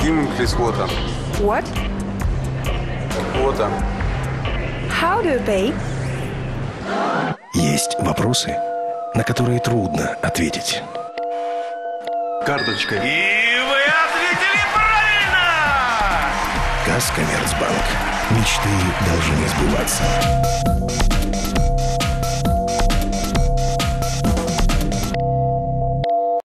Give please water. What? Water. How do you pay? Есть вопросы, на которые трудно ответить. Карточкой. И вы ответили правильно! Казкоммерцбанк. Мечты должны сбываться.